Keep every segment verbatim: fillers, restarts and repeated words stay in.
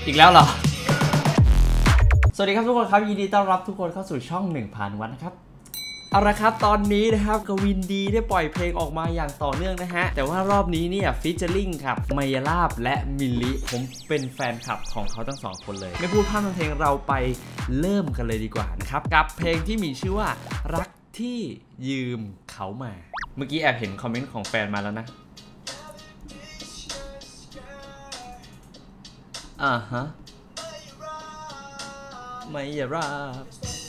อีกแล้วเหรอสวัสดีครับทุกคนครับยินดีต้อนรับทุกคนเข้าสู่ช่องหนึ่งพันวัตนะครับเอาละครับตอนนี้นะครับกวินดีได้ปล่อยเพลงออกมาอย่างต่อเนื่องนะฮะแต่ว่ารอบนี้เนี่ยฟีเจอริ่งครับไมยาลาบและมิลลิผมเป็นแฟนคลับของเขาทั้งสองคนเลยไม่พูดพร่ำทำเพลงเราไปเริ่มกันเลยดีกว่านะครับกับเพลงที่มีชื่อว่ารักที่ยืมเขามาเมื่อกี้แอบเห็นคอมเมนต์ของแฟนมาแล้วนะอ่าฮะไมยาลาบ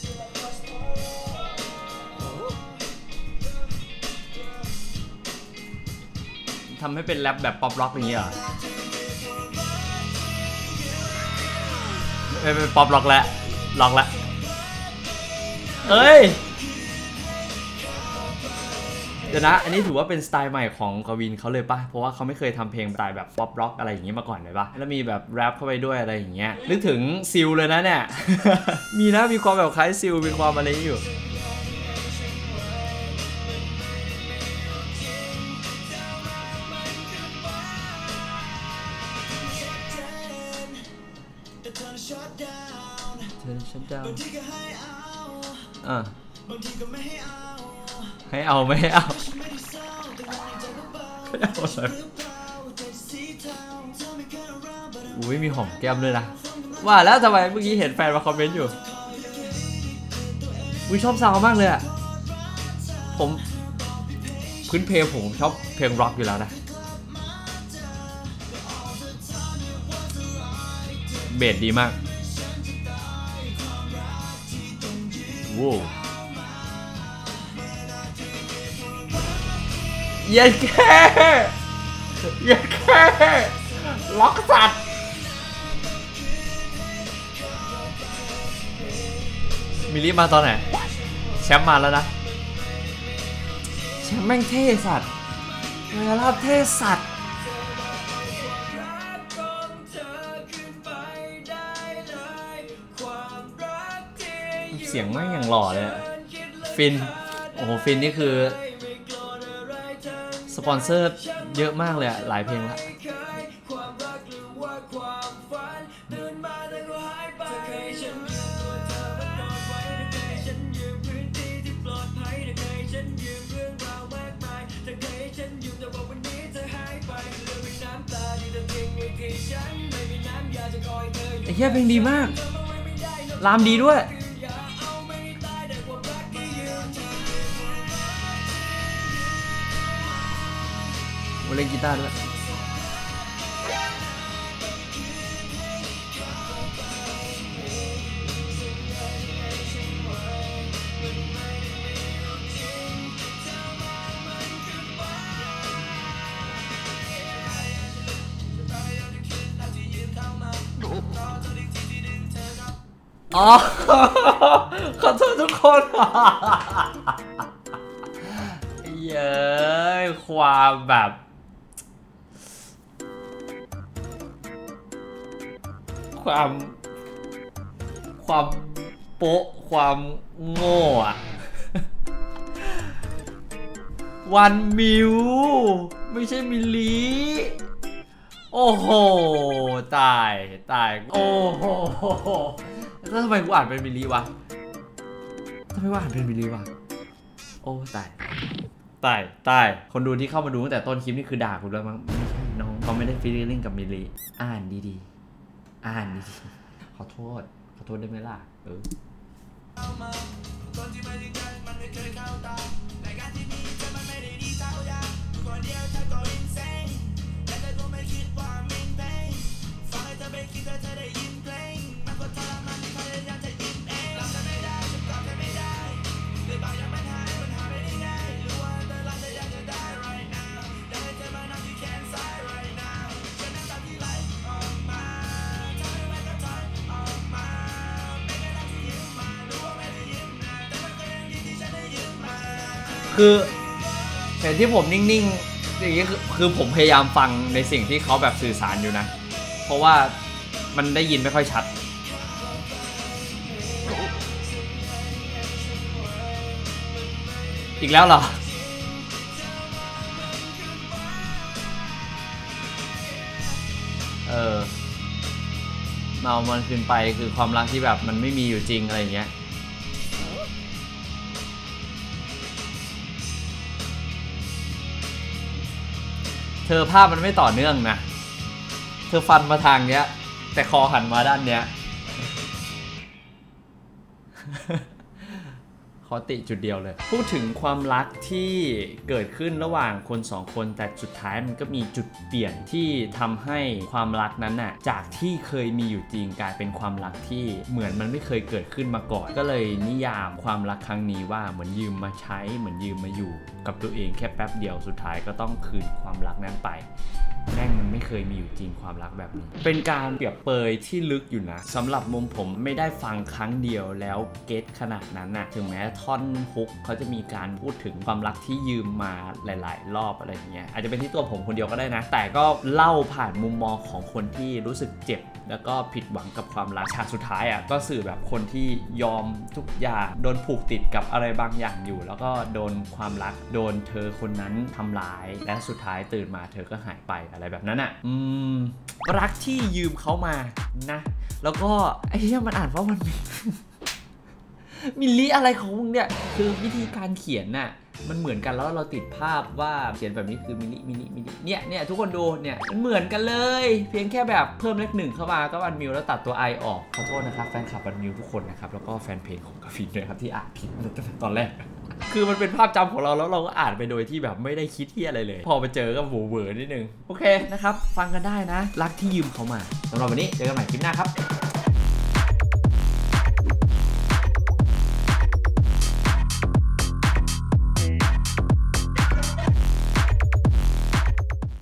ทำให้เป็นแรปแบบป๊อปร็อกอย่างนี้เหรอไม่เป็นป๊อปร็อกแล้วร็อกแล้วเอ้ยเดี๋ยวนะอันนี้ถือว่าเป็นสไตล์ใหม่ของกวินเขาเลยป่ะเพราะว่าเขาไม่เคยทำเพลงสไตล์แบบป๊อปร็อกอะไรอย่างนี้มาก่อนเลยป่ะแล้วมีแบบแรปเข้าไปด้วยอะไรอย่างเงี้ยนึกถึงซิลเลยนะเนี่ย มีนะมีความแบบคล้ายซิลมีความอะไรอยู่ฉันจะอ่ะให้เอาไม่ให้เอาอุ้ยมีหอมแก้มด้วยนะว่าแล้วทำไมเมื่อกี้เห็นแฟนมาคอมเมนต์อยู่อุ้ยชอบซาวมากเลยอ่ะผมพื้นเพลงผมชอบเพลงร็อกอยู่แล้วนะเบสดีมากว้าวเย็นแค่เย็นแค่ล็อกสัตว์มิลลิมาตอนไหนแชมป์มาแล้วนะแชมป์แม่งเท่สัตว์เวลาเท่สัตว์เสียงแม่งอย่างหล่อเลยฟินโอ้โหฟินนี่คือสปอนเซอร์เยอะมากเลยอะหลายเพลงละไอ้เหี้ยเพลงดีมากรามดีด้วยเล่นกีตาร์ด้วยอ๋อขอโทษทุกคนเย้ยความแบบความความโป๊ะความโง่อะวันมิวไม่ใช่มิลลิโอ้โหตายตายโอ้โหแล้วทำไมกูอ่านเป็นมิลลิวะทำไมกูอ่านเป็นมิลลิวะโอ้ตายตายตายคนดูที่เข้ามาดูตั้งแต่ต้นคลิปนี่คือด่ากูแล้วมั้งไม่ใช่น้องเขาไม่ได้ฟีลลิ่งกับมิลลิอ่านดีๆอ่านดีๆขอโทษขอโทษได้ไหมล่ะเออคือเห็นที่ผมนิ่งๆอย่างนี้คือคือผมพยายามฟังในสิ่งที่เขาแบบสื่อสารอยู่นะเพราะว่ามันได้ยินไม่ค่อยชัดอีกแล้วเหรอ เออมาเอามันคืนไปคือความรักที่แบบมันไม่มีอยู่จริงอะไรอย่างเงี้ยเธอภาพมันไม่ต่อเนื่องนะเธอฟันมาทางเนี้ยแต่คอหันมาด้านเนี้ยขอติจุดเดียวเลยพูดถึงความรักที่เกิดขึ้นระหว่างคนสองคนแต่สุดท้ายมันก็มีจุดเปลี่ยนที่ทำให้ความรักนั้นน่ะจากที่เคยมีอยู่จริงกลายเป็นความรักที่เหมือนมันไม่เคยเกิดขึ้นมาก่อนก็เลยนิยามความรักครั้งนี้ว่าเหมือนยืมมาใช้เหมือนยืมมาอยู่กับตัวเองแค่แป๊บเดียวสุดท้ายก็ต้องคืนความรักนั้นไปแม่งมันไม่เคยมีอยู่จริงความรักแบบนี้เป็นการเปรียบเปยที่ลึกอยู่นะสำหรับมุมผมไม่ได้ฟังครั้งเดียวแล้วเก็ตขนาดนั้นนะถึงแม้ท่อนฮุกเขาจะมีการพูดถึงความรักที่ยืมมาหลายๆรอบอะไรอย่างเงี้ยอาจจะเป็นที่ตัวผมคนเดียวก็ได้นะแต่ก็เล่าผ่านมุมมองของคนที่รู้สึกเจ็บแล้วก็ผิดหวังกับความรักฉากสุดท้ายอ่ะก็สื่อแบบคนที่ยอมทุกอย่างโดนผูกติดกับอะไรบางอย่างอยู่แล้วก็โดนความรักโดนเธอคนนั้นทำร้ายและสุดท้ายตื่นมาเธอก็หายไปอะไรแบบนั้นอ่ะอืมรักที่ยืมเขามานะแล้วก็ไอ้ที่มันอ่านว่ามันมีมิลลิอะไรของมึงเนี่ยคือวิธีการเขียนน่ะมันเหมือนกันแล้วเราติดภาพว่าเขียนแบบนี้คือมิลลิมิลลิมิลลิเนี่ยเนี่ยทุกคนดูเนี่ยมันเหมือนกันเลยเพียงแค่แบบเพิ่มเลขหนึ่งเข้ามาก็วันมิวแล้วตัดตัว I ออกขอโทษนะครับแฟนคลับวันมิวทุกคนนะครับแล้วก็แฟนเพจของกาฟินด้วยครับที่อ่านผิดตอนแรกคือมันเป็นภาพจำของเราแล้วเราก็อ่านไปโดยที่แบบไม่ได้คิดที่อะไรเลยพอไปเจอก็โหเวอร์นิดนึงโอเคนะครับฟังกันได้นะรักที่ยืมเขามาสำหรับวันนี้เจอกันใหม่คลิปหน้าครับ